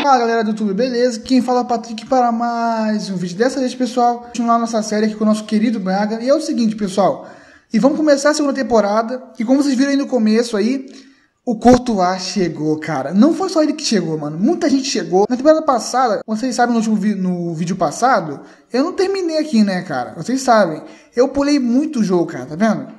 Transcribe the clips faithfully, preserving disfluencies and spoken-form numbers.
Fala galera do YouTube, beleza? Quem fala é o Patrick para mais um vídeo. Dessa vez, pessoal, continuar nossa série aqui com o nosso querido Braga. E é o seguinte, pessoal, e vamos começar a segunda temporada. E como vocês viram aí no começo aí, o Courtois chegou, cara. Não foi só ele que chegou, mano. Muita gente chegou. Na temporada passada, vocês sabem, no, último vi no vídeo passado, eu não terminei aqui, né, cara? Vocês sabem. Eu pulei muito o jogo, cara, tá vendo?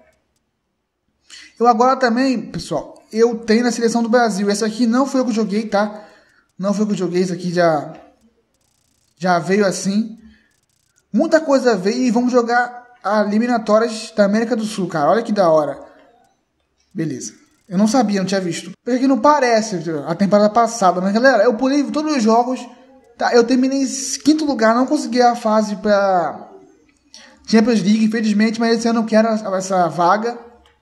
Eu agora também, pessoal, eu tenho na seleção do Brasil. Essa aqui não foi eu que joguei, tá? Não foi eu que joguei, isso aqui já, já veio assim. Muita coisa veio e vamos jogar a eliminatórias da América do Sul, cara. Olha que da hora. Beleza. Eu não sabia, não tinha visto. Porque não parece a temporada passada, mas galera, eu pulei todos os jogos. Tá? Eu terminei em quinto lugar, não consegui a fase pra Champions League, infelizmente, mas esse ano eu quero essa vaga.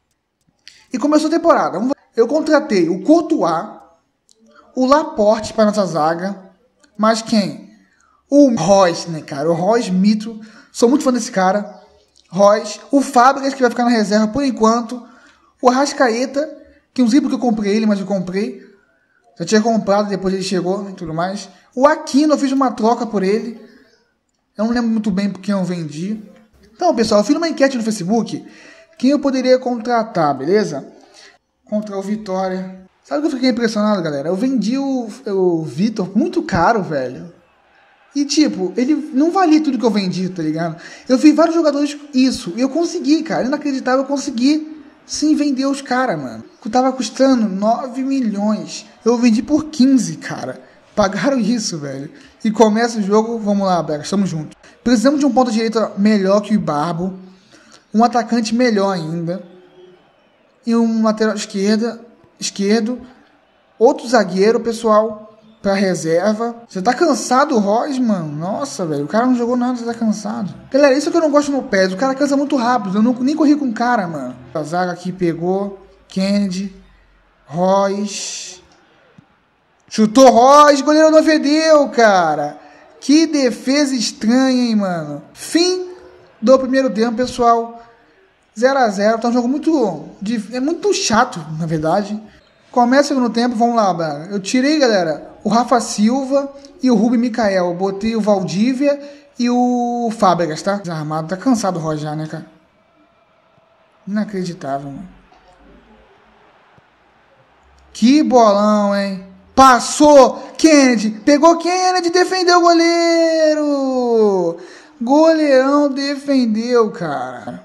E começou a temporada. Eu contratei o Courtois, o Laporte para nossa zaga. Mas quem? O Reus, né, cara? O Reus Mito. Sou muito fã desse cara. Reus. O Fábricas, que vai ficar na reserva por enquanto. O Arrascaeta, que não sei porque eu comprei ele, mas eu comprei. Já tinha comprado, depois ele chegou e tudo mais. O Aquino, eu fiz uma troca por ele. Eu não lembro muito bem porque eu vendi. Então, pessoal, eu fiz uma enquete no Facebook. Quem eu poderia contratar, beleza? Contra o Vitória. Sabe o que eu fiquei impressionado, galera? Eu vendi o, o Vitor muito caro, velho. E, tipo, ele não valia tudo que eu vendi, tá ligado? Eu vi vários jogadores isso. E eu consegui, cara. Inacreditável, eu consegui sim vender os caras, mano. Tava custando nove milhões. Eu vendi por quinze, cara. Pagaram isso, velho. E começa o jogo. Vamos lá, Braga. Estamos juntos. Precisamos de um ponto direita melhor que o Ibarbo. Um atacante melhor ainda. E um lateral esquerda, esquerdo. Outro zagueiro, pessoal, pra reserva. Você tá cansado, o Reus, mano? Nossa, velho. O cara não jogou nada, você tá cansado. Galera, isso é que eu não gosto no pé. O cara cansa muito rápido. Eu não, nem corri com o cara, mano. A zaga aqui pegou. Kennedy. Reus. Chutou Reus. Goleiro não fedeu, cara. Que defesa estranha, hein, mano. Fim do primeiro tempo, pessoal. zero a zero, tá um jogo muito... É muito chato, na verdade. Começa o segundo tempo, vamos lá, Braga. Eu tirei, galera, o Rafa Silva e o Rubem Micael. Eu botei o Valdívia e o Fábricas, tá? Desarmado, tá cansado o Roger já, né, cara? Inacreditável, mano. Que bolão, hein? Passou! Kennedy! Pegou Kennedy! Defendeu o goleiro! Goleirão defendeu, cara.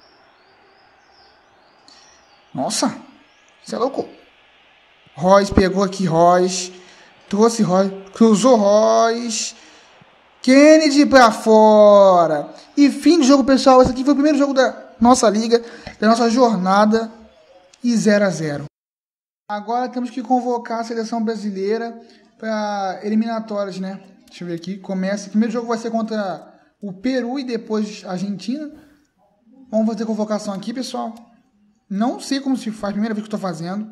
Nossa, você é louco. Reus pegou aqui, Reus. Trouxe Reus. Cruzou Reus. Kennedy pra fora. E fim do jogo, pessoal. Esse aqui foi o primeiro jogo da nossa liga, da nossa jornada. E zero a zero. Agora temos que convocar a seleção brasileira para eliminatórias, né? Deixa eu ver aqui. Começa. O primeiro jogo vai ser contra o Peru e depois a Argentina. Vamos fazer convocação aqui, pessoal. Não sei como se faz, primeira vez que eu tô fazendo.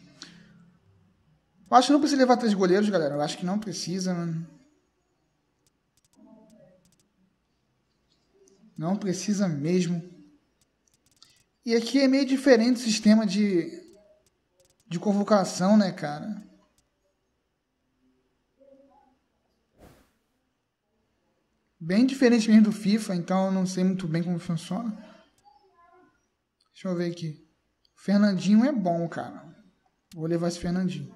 Eu acho que não precisa levar três goleiros, galera. Eu acho que não precisa, mano. Não precisa mesmo. E aqui é meio diferente o sistema de, de convocação, né, cara? Bem diferente mesmo do FIFA, então eu não sei muito bem como funciona. Deixa eu ver aqui. O Fernandinho é bom, cara. Vou levar esse Fernandinho.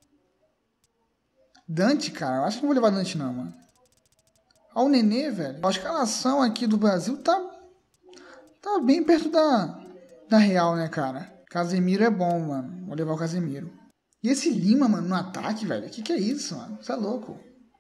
Dante, cara. Eu acho que não vou levar Dante, não, mano. Olha o Nenê, velho. A escalação aqui do Brasil tá... Tá bem perto da... Da real, né, cara? Casemiro é bom, mano. Vou levar o Casemiro. E esse Lima, mano, no ataque, velho. O que que é isso, mano? Você é louco.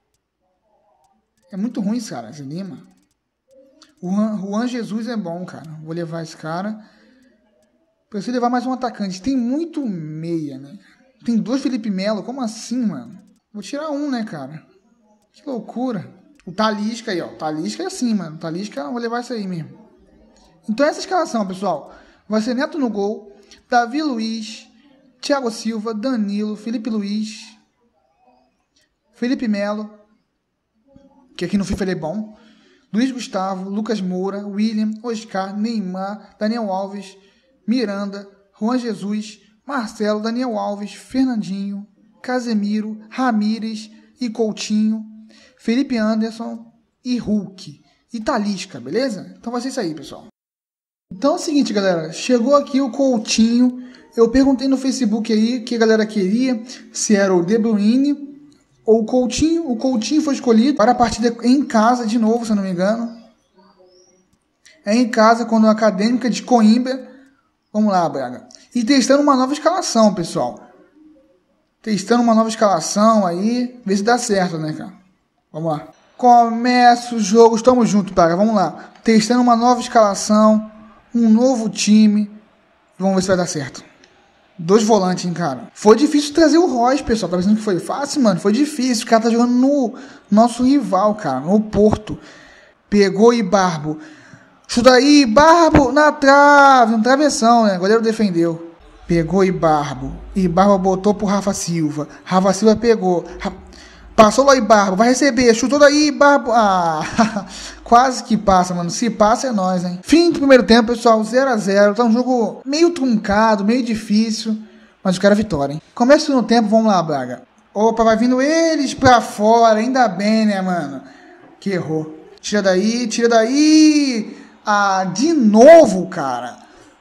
É muito ruim, cara, esse Lima. O Juan, Juan Jesus é bom, cara. Vou levar esse cara. Preciso levar mais um atacante. Tem muito meia, né? Tem dois Felipe Melo. Como assim, mano? Vou tirar um, né, cara? Que loucura. O Talisca aí, ó. O Talisca é assim, mano. O Talisca, vou levar isso aí mesmo. Então essa escalação, pessoal. Vai ser Neto no gol. Davi Luiz. Thiago Silva. Danilo. Felipe Luiz. Felipe Melo. Que aqui no FIFA ele é bom. Luiz Gustavo. Lucas Moura. William. Oscar. Neymar. Daniel Alves. Miranda, Juan Jesus, Marcelo, Daniel Alves, Fernandinho, Casemiro, Ramírez e Coutinho, Felipe Anderson e Hulk e Talisca, beleza? Então vai ser isso aí, pessoal. Então é o seguinte, galera, chegou aqui o Coutinho. Eu perguntei no Facebook aí o que a galera queria, se era o De Bruyne ou o Coutinho. O Coutinho foi escolhido para a partida em casa de novo, se eu não me engano. É em casa, quando a Acadêmica de Coimbra. Vamos lá, Braga. E testando uma nova escalação, pessoal. Testando uma nova escalação aí. Ver se dá certo, né, cara? Vamos lá. Começa o jogo. Estamos juntos, Braga. Vamos lá. Testando uma nova escalação. Um novo time. Vamos ver se vai dar certo. Dois volantes, hein, cara. Foi difícil trazer o Royce, pessoal. Tá pensando que foi fácil, mano? Foi difícil. O cara tá jogando no nosso rival, cara. No Porto. Pegou Ibarbo. Chuta aí, Ibarbo na trave. Um travessão, né? O goleiro defendeu. Pegou Ibarbo. Ibarbo botou pro Rafa Silva. Rafa Silva pegou. Ra... Passou lá Ibarbo. Vai receber. Chutou daí, Ibarbo. Ah, quase que passa, mano. Se passa é nóis, hein? Fim do primeiro tempo, pessoal. zero a zero. Tá um jogo meio truncado, meio difícil. Mas eu quero a vitória, hein? Começa o segundo tempo. Vamos lá, Braga. Opa, vai vindo eles pra fora. Ainda bem, né, mano? Que errou. Tira daí, tira daí. Ah, de novo, cara.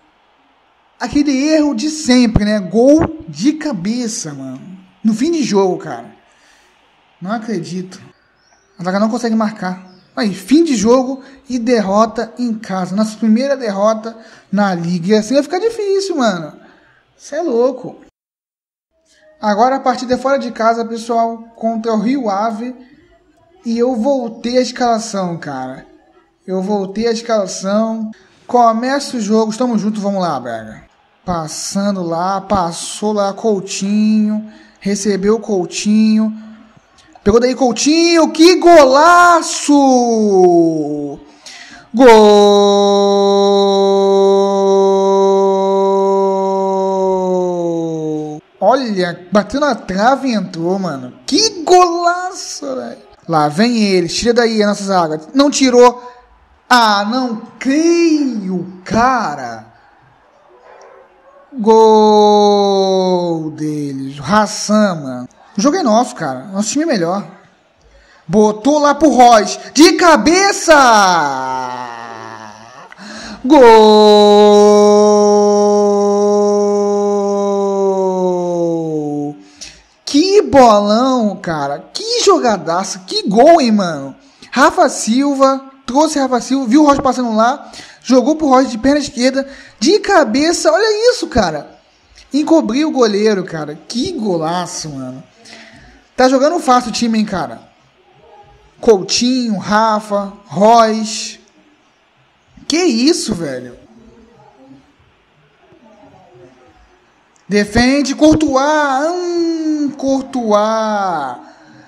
Aquele erro de sempre, né? Gol de cabeça, mano. No fim de jogo, cara. Não acredito. A zaga não consegue marcar. Aí, fim de jogo e derrota em casa. Nossa primeira derrota na liga. E assim vai ficar difícil, mano. Você é louco. Agora a partida é fora de casa, pessoal. Contra o Rio Ave. E eu voltei a escalação, cara. Eu voltei a escalação. Começa o jogo. Estamos juntos. Vamos lá, Braga. Passando lá. Passou lá Coutinho. Recebeu Coutinho. Pegou daí Coutinho. Que golaço! Gol! Olha, bateu na trave e entrou, mano. Que golaço, velho. Lá vem ele. Tira daí a nossa zaga. Não tirou. Ah, não creio, cara. Gol deles. Hassan, mano. O jogo é nosso, cara. Nosso time é melhor. Botou lá pro Royce. De cabeça! Gol! Que bolão, cara. Que jogadaça. Que gol, hein, mano. Rafa Silva. Trouxe Rafa Silva. Viu o Royce passando lá. Jogou pro Royce de perna esquerda. De cabeça. Olha isso, cara. Encobriu o goleiro, cara. Que golaço, mano. Tá jogando fácil o time, hein, cara. Coutinho, Rafa, Royce. Que isso, velho. Defende, Courtois. Hum, Courtois.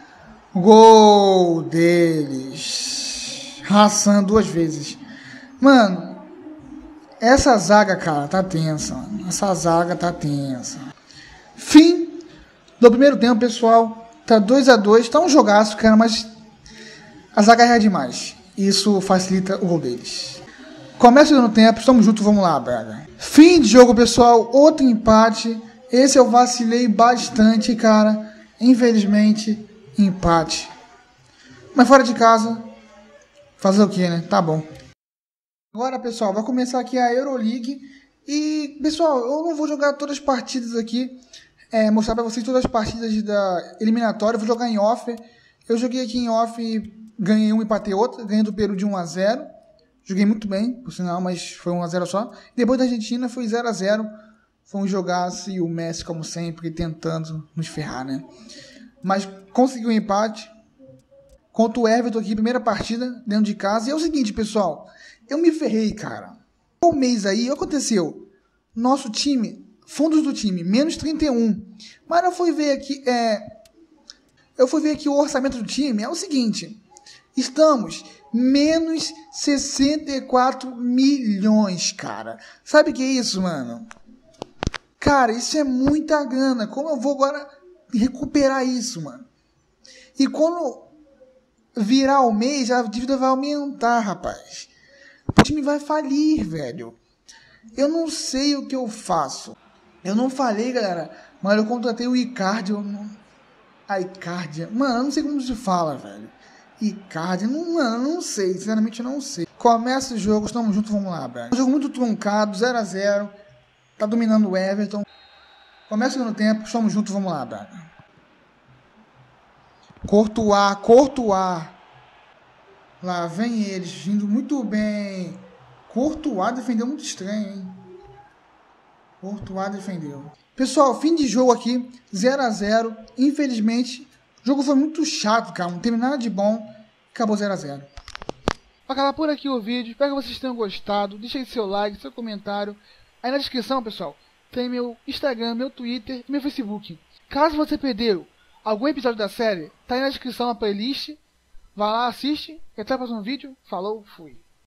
Gol deles. Hassan duas vezes. Mano, essa zaga, cara, tá tensa. Mano. Essa zaga tá tensa. Fim do primeiro tempo, pessoal. Tá dois a dois. Tá um jogaço, cara, mas a zaga erra demais. Isso facilita o gol deles. Começa o segundo tempo. Estamos juntos, vamos lá, Braga. Fim de jogo, pessoal. Outro empate. Esse eu vacilei bastante, cara. Infelizmente, empate. Mas fora de casa, fazer o que, né? Tá bom. Agora, pessoal, vai começar aqui a Euroleague. E, pessoal, eu não vou jogar todas as partidas aqui. É, mostrar pra vocês todas as partidas da eliminatória. Eu vou jogar em off. Eu joguei aqui em off e ganhei uma e empatei outra. Ganhei do Peru de um a zero. Joguei muito bem, por sinal, mas foi um a zero só. Depois da Argentina foi zero a zero. Foi um jogaço e o Messi, como sempre, tentando nos ferrar, né? Mas conseguiu um empate. Contra o Everton aqui, primeira partida, dentro de casa. E é o seguinte, pessoal. Eu me ferrei, cara. Um mês aí, o que aconteceu? Nosso time, fundos do time, menos trinta e um. Mas eu fui ver aqui, é... Eu fui ver aqui o orçamento do time. É o seguinte. Estamos menos sessenta e quatro milhões, cara. Sabe o que é isso, mano? Cara, isso é muita grana. Como eu vou agora recuperar isso, mano? E quando virar o mês, a dívida vai aumentar, rapaz. O time vai falir, velho. Eu não sei o que eu faço. Eu não falei, galera, mas eu contratei o Icardi. Eu não, A Icardia. Mano, eu não sei como se fala, velho. Icardia. Não, mano, eu não sei. Sinceramente, eu não sei. Começa o jogo. Estamos juntos. Vamos lá, velho. Um jogo muito truncado. zero a zero. Tá dominando o Everton. Começa o segundo tempo. Estamos juntos. Vamos lá, velho. Courtois. Courtois. Lá vem eles. Vindo muito bem. Courtois defendeu muito estranho, hein? Courtois defendeu. Pessoal, fim de jogo aqui, zero a zero. Infelizmente, o jogo foi muito chato, cara. Não teve nada de bom. Acabou zero a zero. Vou acabar por aqui o vídeo. Espero que vocês tenham gostado. Deixa aí seu like, seu comentário. Aí na descrição, pessoal, tem meu Instagram, meu Twitter e meu Facebook. Caso você perdeu algum episódio da série, tá aí na descrição a playlist. Vai lá, assiste. E até o próximo vídeo. Falou, fui.